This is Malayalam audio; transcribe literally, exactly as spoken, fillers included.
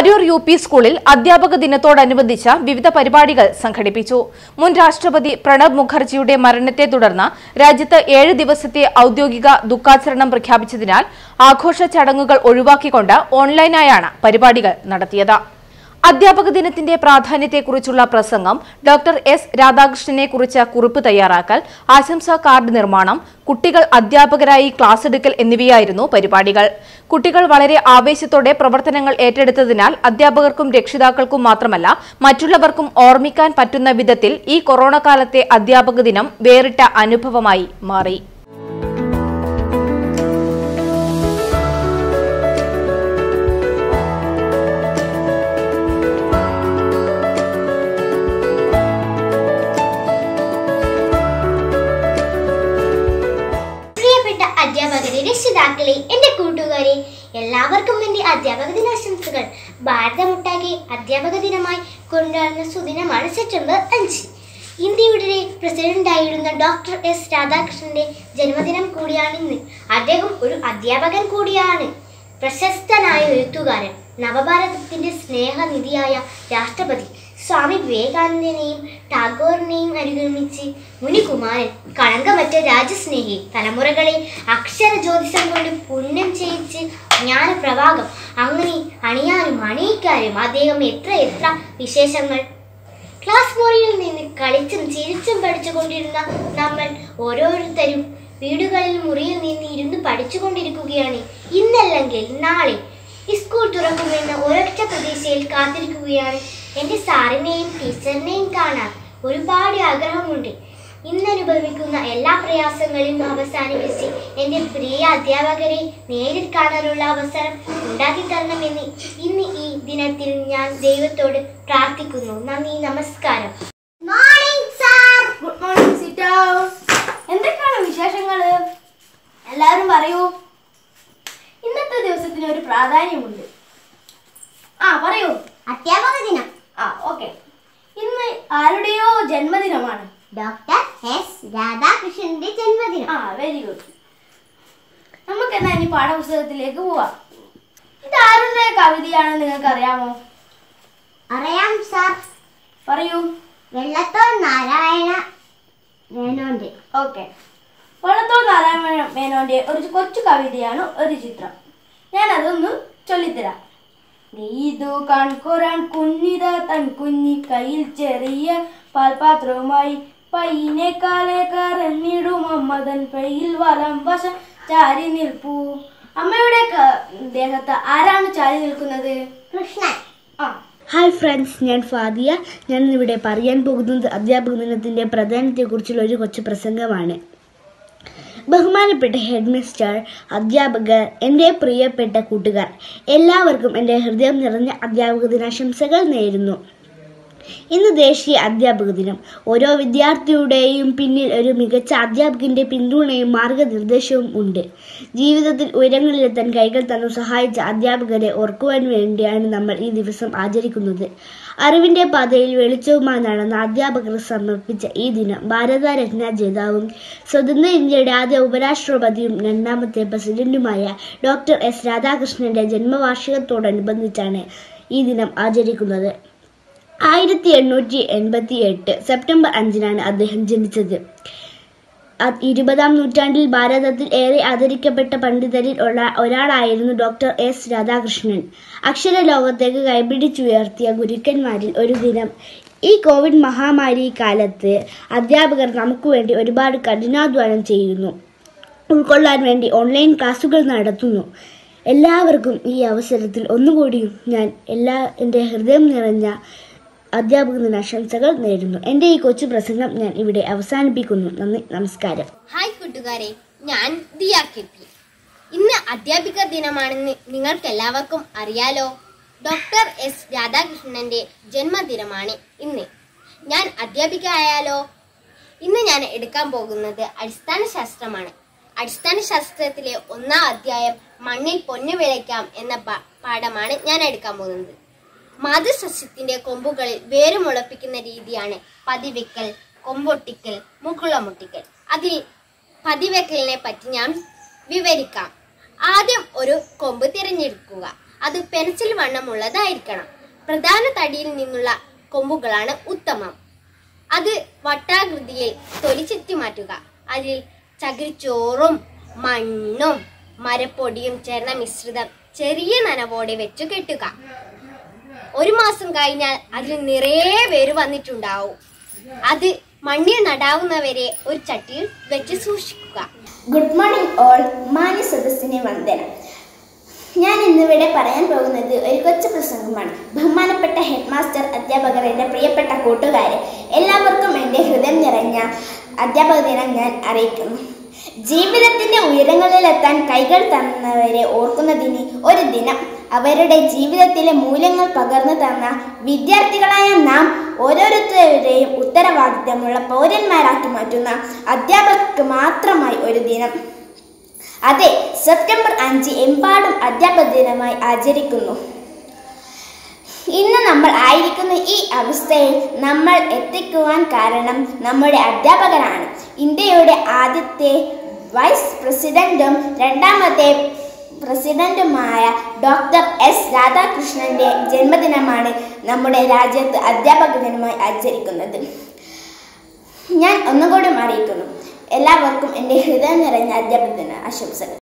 അരൂർ യു പി സ്കൂളിൽ അധ്യാപക ദിനത്തോടനുബന്ധിച്ച് വിവിധ പരിപാടികൾ സംഘടിപ്പിച്ചു. മുൻ രാഷ്ട്രപതി പ്രണബ് മുഖർജിയുടെ മരണത്തെ തുടർന്ന് രാജ്യത്ത് ഏഴ് ദിവസത്തെ ഔദ്യോഗിക ദുഃഖാചരണം പ്രഖ്യാപിച്ചതിനാൽ ആഘോഷ ചടങ്ങുകൾ ഒഴിവാക്കിക്കൊണ്ട് ഓൺലൈനായാണ് പരിപാടികൾ നടത്തിയത്. അധ്യാപക ദിനത്തിന്റെ പ്രാധാന്യത്തെക്കുറിച്ചുള്ള പ്രസംഗം, ഡോക്ടർ എസ് രാധാകൃഷ്ണനെ കുറിച്ച് കുറിപ്പ് തയ്യാറാക്കൽ, ആശംസാ കാർഡ് നിർമ്മാണം, കുട്ടികൾ അധ്യാപകരായി ക്ലാസ് എടുക്കൽ എന്നിവയായിരുന്നു പരിപാടികൾ. കുട്ടികൾ വളരെ ആവേശത്തോടെ പ്രവർത്തനങ്ങൾ ഏറ്റെടുത്തതിനാൽ അധ്യാപകർക്കും രക്ഷിതാക്കൾക്കും മാത്രമല്ല മറ്റുള്ളവർക്കും ഓർമ്മിക്കാൻ പറ്റുന്ന വിധത്തിൽ ഈ കൊറോണ കാലത്തെ അധ്യാപക ദിനം വേറിട്ട അനുഭവമായി മാറി. അധ്യാപകരെ, രക്ഷിതാക്കളെ, എന്റെ കൂട്ടുകാരെ, എല്ലാവർക്കും എന്റെ അധ്യാപക ദിനാശംസകൾ. ഭാരതമൊട്ടാകെ അധ്യാപക ദിനമായി കൊണ്ടാടുന്ന സുദിനമാണ് സെപ്റ്റംബർ അഞ്ച്. ഇന്ത്യയുടെ പ്രസിഡന്റായിരുന്ന ഡോക്ടർ എസ് രാധാകൃഷ്ണന്റെ ജന്മദിനം കൂടിയാണ് ഇന്ന്. അദ്ദേഹം ഒരു അധ്യാപകൻ കൂടിയാണ്, പ്രശസ്തനായ എഴുത്തുകാരൻ, നവഭാരതത്തിന്റെ സ്നേഹനിധിയായ രാഷ്ട്രപതി, സ്വാമി വിവേകാനന്ദനെയും ടാഗോറിനെയും അനുഗമിച്ച് മുനികുമാരൻ, കളങ്കമറ്റ രാജ്യസ്നേഹി, തലമുറകളെ അക്ഷര ജ്യോതിഷം കൊണ്ട് പുണ്യം ചെയ്യിച്ച് ജ്ഞാനപ്രവാഹം അങ്ങനെ അണിയാനും അണിയിക്കാനും അദ്ദേഹം എത്ര എത്ര വിശേഷങ്ങൾ. ക്ലാസ് മുറിയിൽ നിന്ന് കളിച്ചും ചിരിച്ചും പഠിച്ചുകൊണ്ടിരുന്ന നമ്മൾ ഓരോരുത്തരും വീടുകളിൽ മുറിയിൽ നിന്ന് ഇരുന്ന് പഠിച്ചുകൊണ്ടിരിക്കുകയാണ്. ഇന്നല്ലെങ്കിൽ നാളെ സ്കൂൾ തുറക്കുമെന്ന ഒരൊറ്റ പ്രതീക്ഷയിൽ കാത്തിരിക്കുകയാണ്. എൻ്റെ സാറിനെയും ടീച്ചറിനെയും കാണാൻ ഒരുപാട് ആഗ്രഹമുണ്ട്. ഇന്നനുഭവിക്കുന്ന എല്ലാ പ്രയാസങ്ങളും അവസാനിപ്പിച്ച് എൻ്റെ പ്രിയ അധ്യാപകരെ നേരിൽ കാണാനുള്ള അവസരം ഉണ്ടാക്കി തരണമെന്ന് ഇന്ന് ഈ ദിനത്തിൽ ഞാൻ ദൈവത്തോട് പ്രാർത്ഥിക്കുന്നു. നന്ദി, നമസ്കാരം. ഗുഡ് മോർണിംഗ് സിറ്റ. എന്തൊക്കെയാണ് വിശേഷങ്ങൾ? എല്ലാവരും പറയൂ. ഇന്നത്തെ ദിവസത്തിന് ഒരു പ്രാധാന്യമുണ്ട്. ആ പറയൂ. അധ്യാപക ദിനം. ആ ഓക്കെ. ഇന്ന് ആരുടെയോ ജന്മദിനമാണ്. ഡോക്ടർ എസ് രാധാകൃഷ്ണന്റെ ജന്മദിനം. ആ വെരി ഗുഡ്. നമുക്ക് എന്നാ ഇനി പാഠപുസ്തകത്തിലേക്ക് പോവാം. ഇത് ആരുടെ കവിതയാണെന്ന് നിങ്ങൾക്ക് അറിയാമോ? അറിയാം സാർ. പറയൂ. വെള്ളത്തോൾ നാരായണ മേനോന്റെ. ഓക്കെ. വെള്ളത്തോൾ നാരായണ മേനോന്റെ ഒരു കൊച്ചു കവിതയാണ് ഒരു ചിത്രം. ഞാൻ അതൊന്ന് ചൊല്ലിത്തരാം. നെയ്തു കൺകുറാൻ കുഞ്ഞിത തൻ കുഞ്ഞി കയ്യിൽ ചെറിയ പാൽപാത്രവുമായി പയ്യനേക്കാളെ കറന്നിടും അമ്മതൻ പയ്യിൽ വലം വശം ചാരി നിൽപ്പൂ. അമ്മയുടെ ദേഹത്ത് ആരാണ് ചാരി നിൽക്കുന്നത്? കൃഷ്ണൻ. ആ ഹായ് ഫ്രണ്ട്സ്, ഞാൻ ഫാദിയ. ഞാൻ ഇവിടെ പറയാൻ പോകുന്നത് അധ്യാപക ദിനത്തിൻ്റെ പ്രാധാന്യത്തെക്കുറിച്ചുള്ള ഒരു കൊച്ചു പ്രസംഗമാണ്. ബഹുമാനപ്പെട്ട ഹെഡ് മിസ്റ്റർ, അധ്യാപകർ, എൻ്റെ പ്രിയപ്പെട്ട കൂട്ടുകാർ, എല്ലാവർക്കും എൻ്റെ ഹൃദയം നിറഞ്ഞ അധ്യാപക ദിനാശംസകൾ നേരുന്നു. ഇന്ന് ദേശീയ അധ്യാപക ദിനം. ഓരോ വിദ്യാർത്ഥിയുടെയും പിന്നിൽ ഒരു മികച്ച അധ്യാപകൻ്റെ പിന്തുണയും മാർഗനിർദ്ദേശവും ഉണ്ട്. ജീവിതത്തിൽ ഉയരങ്ങളിലെത്താൻ കൈകൾ തന്നു സഹായിച്ച അധ്യാപകരെ ഓർക്കുവാൻ വേണ്ടിയാണ് നമ്മൾ ഈ ദിവസം ആചരിക്കുന്നത്. അറിവിൻ്റെ പാതയിൽ വെളിച്ചവുമായി നടന്ന അധ്യാപകർ സമർപ്പിച്ച ഈ ദിനം ഭാരതരത്ന ജേതാവും സ്വതന്ത്ര ഇന്ത്യയുടെ ആദ്യ ഉപരാഷ്ട്രപതിയും രണ്ടാമത്തെ പ്രസിഡന്റുമായ ഡോക്ടർ എസ് രാധാകൃഷ്ണന്റെ ജന്മവാർഷികത്തോടനുബന്ധിച്ചാണ് ഈ ദിനം ആചരിക്കുന്നത്. ആയിരത്തി എണ്ണൂറ്റി എൺപത്തി എട്ട് സെപ്റ്റംബർ അഞ്ചിനാണ് അദ്ദേഹം ജനിച്ചത്. ഇരുപതാം നൂറ്റാണ്ടിൽ ഭാരതത്തിൽ ഏറെ ആദരിക്കപ്പെട്ട പണ്ഡിതരിൽ ഒരാളായിരുന്നു ഡോക്ടർ എസ് രാധാകൃഷ്ണൻ. അക്ഷര ലോകത്തേക്ക് കൈപിടിച്ചുയർത്തിയ ഗുരുക്കന്മാരിൽ ഒരു ദിനം. ഈ കോവിഡ് മഹാമാരി കാലത്ത് അധ്യാപകർ നമുക്ക് വേണ്ടി ഒരുപാട് കഠിനാധ്വാനം ചെയ്യുന്നു. ഉൾക്കൊള്ളാൻ വേണ്ടി ഓൺലൈൻ ക്ലാസുകൾ നടത്തുന്നു. എല്ലാവർക്കും ഈ അവസരത്തിൽ ഒന്നുകൂടിയും ഞാൻ എല്ലാ എൻ്റെ ഹൃദയം നിറഞ്ഞ അധ്യാപക ദിനാശംസകൾ നേരുന്നു. എൻ്റെ ഈ കൊച്ചു പ്രസംഗം ഞാൻ ഇവിടെ അവസാനിപ്പിക്കുന്നു. നന്ദി, നമസ്കാരം. ഹായ് കൂട്ടുകാരെ, ഞാൻ ദിയ കെ പി. ഇന്ന് അധ്യാപിക ദിനമാണെന്ന് നിങ്ങൾക്ക് എല്ലാവർക്കും അറിയാലോ. ഡോക്ടർ എസ് രാധാകൃഷ്ണന്റെ ജന്മദിനമാണ് ഇന്ന്. ഞാൻ അധ്യാപിക ആയാലോ? ഇന്ന് ഞാൻ എടുക്കാൻ പോകുന്നത് അടിസ്ഥാന ശാസ്ത്രമാണ്. അടിസ്ഥാന ശാസ്ത്രത്തിലെ ഒന്നാം അധ്യായം മണ്ണിൽ പൊന്നു വിളയ്ക്കാം എന്ന പാഠമാണ് ഞാൻ എടുക്കാൻ പോകുന്നത്. മാതൃസസ്യത്തിന്റെ കൊമ്പുകളിൽ വേര് മുളപ്പിക്കുന്ന രീതിയാണ് പതിവെക്കൽ, കൊമ്പൊട്ടിക്കൽ, മുകുളമൊട്ടിക്കൽ. അതിൽ പതിവെക്കലിനെ പറ്റി ഞാൻ വിവരിക്കാം. ആദ്യം ഒരു കൊമ്പ് തിരഞ്ഞെടുക്കുക. അത് പെൻസിൽ വണ്ണമുള്ളതായിരിക്കണം. പ്രധാന തടിയിൽ നിന്നുള്ള കൊമ്പുകളാണ് ഉത്തമം. അത് വട്ടാകൃതിയിൽ തൊലി ചെത്തി മാറ്റുക. അതിൽ ചകിരിച്ചോറും മണ്ണും മരപ്പൊടിയും ചേർന്ന മിശ്രിതം ചെറിയ നനവോടെ വെച്ചു കെട്ടുക. ഒരു മാസം കഴിഞ്ഞാൽ അതിൽ നിറയെ വേര് വന്നിട്ടുണ്ടാവും. അത് മണ്ണിൽ നടാവുന്നവരെ ഒരു ചട്ടിയിൽ വെച്ച് സൂക്ഷിക്കുക. Good morning all. മാന്യ സദസ്സിനെ വന്ദനം. ഞാൻ ഇന്നിവിടെ പറയാൻ പോകുന്നത് ഒരു കൊച്ചു പ്രസംഗമാണ്. ബഹുമാനപ്പെട്ട ഹെഡ് മാസ്റ്റർ, അധ്യാപകർ, എൻ്റെ പ്രിയപ്പെട്ട കൂട്ടുകാരെ, എല്ലാവർക്കും എൻ്റെ ഹൃദയം നിറഞ്ഞ അധ്യാപക ദിനം ഞാൻ അറിയിക്കുന്നു. ജീവിതത്തിൻ്റെ ഉയരങ്ങളിലെത്താൻ കൈകൾ തന്നവരെ ഓർക്കുന്നതിന് ഒരു ദിനം. അവരുടെ ജീവിതത്തിലെ മൂല്യങ്ങൾ പകർന്നു തന്ന വിദ്യാർത്ഥികളായ നാം ഓരോരുത്തരുടെയും ഉത്തരവാദിത്തമുള്ള പൗരന്മാരാക്കി മാറ്റുന്ന അധ്യാപകർക്ക് മാത്രമായി ഒരു ദിനം. അതെ, സെപ്റ്റംബർ അഞ്ച് എമ്പാടും അധ്യാപക ദിനമായി ആചരിക്കുന്നു. ഇന്ന് നമ്മൾ ആയിരിക്കുന്ന ഈ അവസ്ഥയിൽ നമ്മൾ എത്തിക്കുവാൻ കാരണം നമ്മുടെ അധ്യാപകരാണ്. ഇന്ത്യയുടെ ആദ്യത്തെ വൈസ് പ്രസിഡന്റും രണ്ടാമത്തെ പ്രസിഡന്റുമായ ഡോക്ടർ എസ് രാധാകൃഷ്ണന്റെ ജന്മദിനമാണ് നമ്മുടെ രാജ്യത്ത് അധ്യാപക ദിനമായി ആചരിക്കുന്നത്. ഞാൻ ഒന്നുകൂടി അറിയിക്കുന്നു, എല്ലാവർക്കും എൻ്റെ ഹൃദയം നിറഞ്ഞ അധ്യാപക ദിന ആശംസകൾ.